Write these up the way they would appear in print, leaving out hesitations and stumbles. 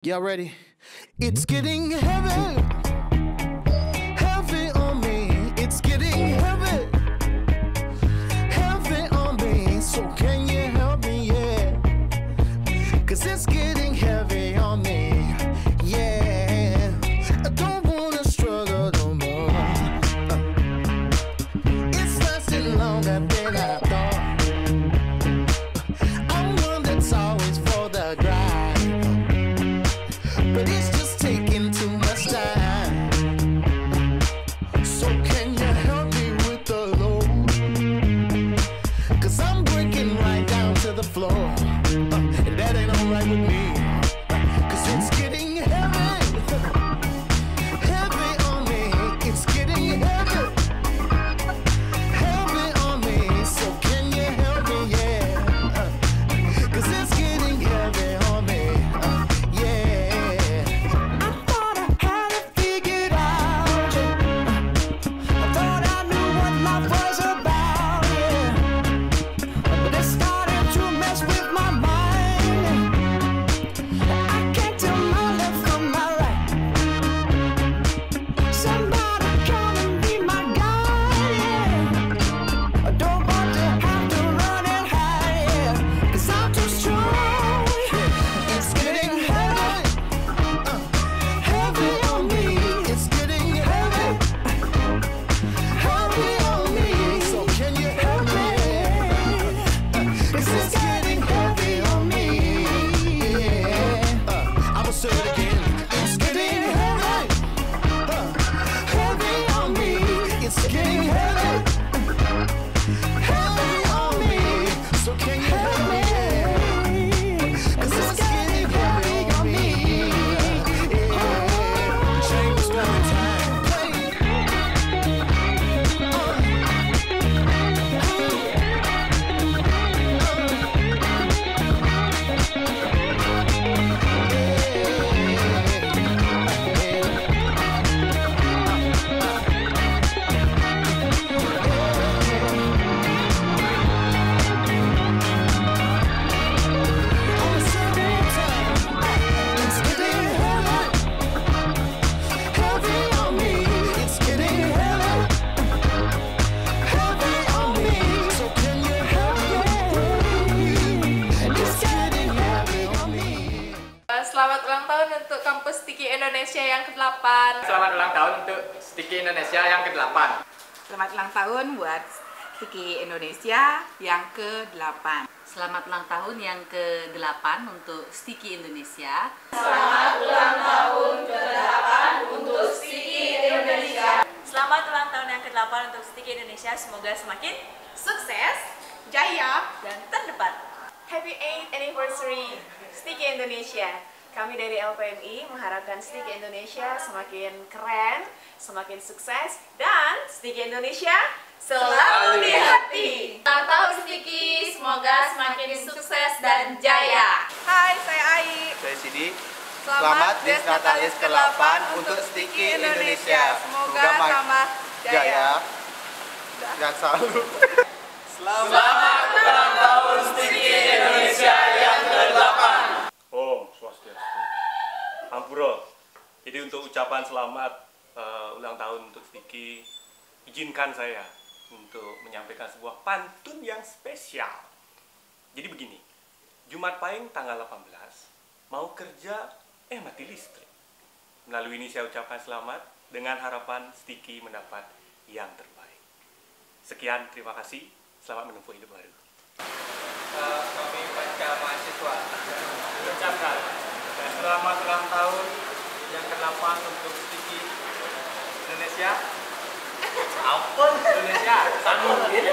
Y'all ready? It's getting heavy, heavy on me. It's getting heavy, heavy on me. So can you help me? Yeah, 'cause it's getting heavy on me. Yeah, I don't wanna struggle no more. It's lasting longer than I thought. I'm one that's always for the grind, but it's just taking too much time. So can you help me with the load? 'Cause I'm breaking right down to the floor, and that ain't alright with me. 'Cause it's getting heavy, heavy on me. It's getting heavy, heavy on me. So can you help me? Yeah, 'cause it's getting heavy on me. Yeah, I thought I had it figured out. I thought I knew what life was about. Yeah, but it started to mess with my mind. I can't tell my left from my right. Somebody come and be my guide. Yeah, I don't want to have to run and hide. Yeah, 'cause I'm too strong. It's getting heavy, heavy on me. It's getting heavy, heavy on me. So can you help me? 'Cause it's getting heavy on me. Yeah, I'ma say it again. It's getting heavy, heavy on me. It's getting heavy, heavy on me. So can you help me? 'Cause it's getting heavy on me. Yeah, change down time. Selamat ulang tahun untuk Kampus Stiki Indonesia yang ke-8. Selamat ulang tahun untuk Stiki Indonesia yang ke-8. Selamat ulang tahun buat Stiki Indonesia yang ke-8. Selamat ulang tahun yang ke-8 untuk Stiki Indonesia. Selamat ulang tahun ke-8 untuk Stiki Indonesia. Selamat ulang tahun yang ke-8 untuk Stiki Indonesia. Semoga semakin Sukses, jaya, dan terdepan. Happy 8th anniversary Stiki Indonesia. Kami dari LPMI mengharapkan Stiki Indonesia semakin keren, semakin sukses, dan Stiki Indonesia selalu di hati. Ulang tahun Stiki, semoga semakin sukses dan jaya. Hai, saya Ai. Saya Sidi. Selamat Des Natalis ke-8 untuk Stiki Indonesia. Semoga tambah jaya. Dan selalu. Selamat ulang tahun Stiki Indonesia yang ke-8. Om Swastiastu. Ampura. Jadi untuk ucapan selamat ulang tahun untuk Stiki, izinkan saya untuk menyampaikan sebuah pantun yang spesial. Jadi begini, Jumat Pahing tanggal 18, mau kerja mati listrik. Melalui ini saya ucapkan selamat dengan harapan Stiki mendapat yang terbaik. Sekian, terima kasih. Selamat menempuh hidup baru. Kami baca mahasiswa mengucapkan selamat ulang tahun yang ke-8 untuk Stiki Indonesia. Apa Indonesia? Sambung ini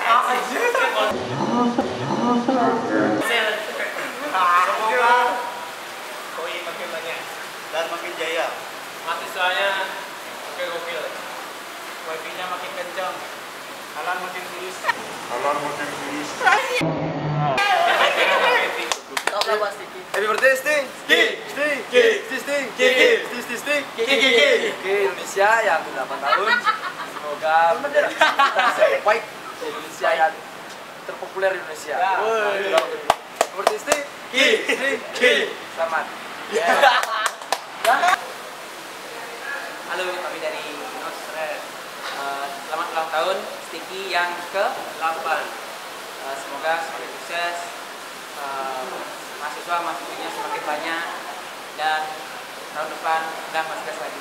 semoga koi makin banyak Dan makin jaya. mahasiswanya makin gokil, wifi-nya makin kencang, halan makin tulus. Happy birthday, Sting! Stiki Indonesia yang ke-8 tahun. Semoga menjadi kita terbaik di Indonesia yang terpopuler di Indonesia. Seperti Stiki. Selamat. Halo, kami dari Nostres. Selamat ulang tahun Sticky yang ke-8. Semoga semakin sukses, mahasiswa-mahasiswinya semakin banyak, dan tahun depan udah masih sukses lagi.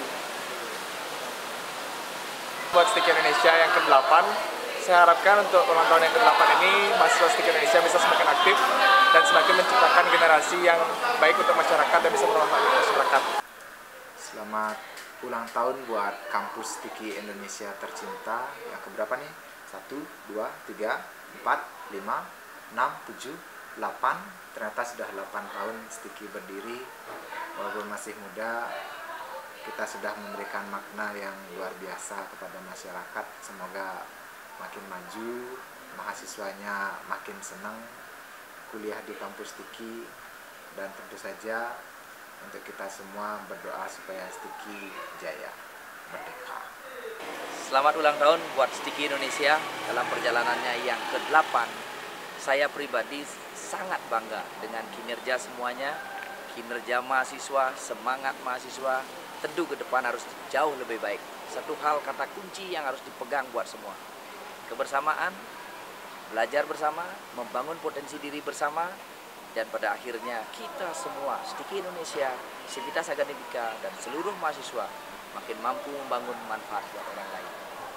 Buat Sticky Indonesia yang ke-8, saya harapkan untuk ulang tahun yang ke-8 ini mahasiswa Sticky Indonesia bisa semakin aktif dan semakin menciptakan generasi yang baik untuk masyarakat dan bisa bermanfaat masyarakat. Selamat ulang tahun buat kampus Sticky Indonesia tercinta yang keberapa nih? 1, 2, 3, 4, 5, 6, 7, 8. Ternyata sudah 8 tahun Sticky berdiri. Walaupun masih muda, kita sudah memberikan makna yang luar biasa kepada masyarakat. Semoga makin maju, mahasiswanya makin senang kuliah di kampus Sticky, dan tentu saja untuk kita semua berdoa supaya Sticky jaya, merdeka. Selamat ulang tahun buat Sticky Indonesia dalam perjalanannya yang ke-8. Saya pribadi sangat bangga dengan kinerja semuanya, kinerja mahasiswa, semangat mahasiswa. Tentu ke depan harus jauh lebih baik. Satu hal kata kunci yang harus dipegang buat semua: kebersamaan, belajar bersama, membangun potensi diri bersama, dan pada akhirnya kita semua, Sticky Indonesia, Sivitas Akademika, dan seluruh mahasiswa makin mampu membangun manfaat buat orang lain.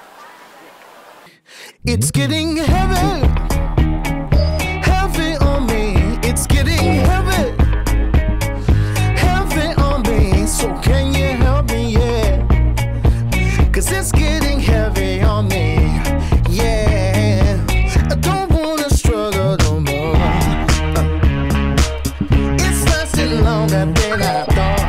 It's getting heavy, heavy on me. It's getting heavy, heavy on me. So can you help me, yeah? 'Cause it's getting heavy on me, yeah. I don't wanna struggle no more. It's lasting longer than I thought.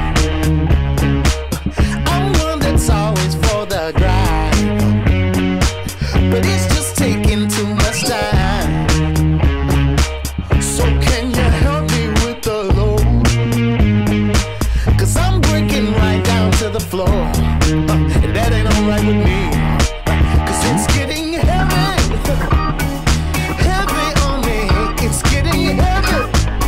I'm one that's always for the grind, but it's just taking too much time. So can you help me with the load? 'Cause I'm breaking right down to the floor, and that ain't alright with me. 'Cause it's getting heavy, heavy on me. It's getting heavy,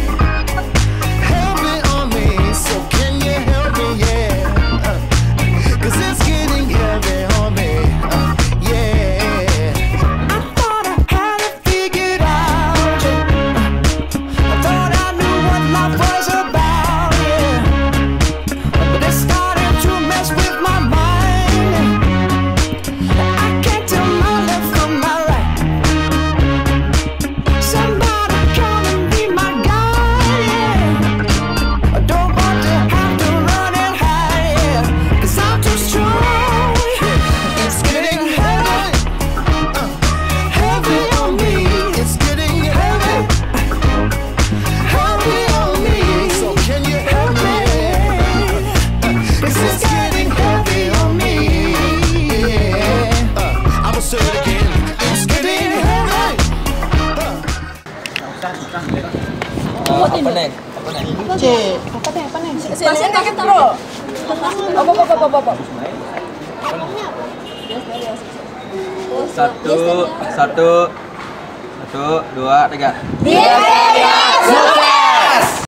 heavy on me. So can you help me, yeah? 'Cause it's getting heavy on me, yeah. I thought I had it figured out. I thought I knew what life was about, yeah. But it started to mess with my mind. I can't tell my left from my right. Somebody come and be my guide, yeah. I don't want to have to run and hide, yeah. 'Cause I'm too strong. It's getting heavy, heavy on me. It's getting heavy, heavy on me. So can you help me? 'Cause it's getting heavy on me, yeah. I'ma say it again. It's getting heavy. Apa nih? Satu, dua, tiga. Yeah.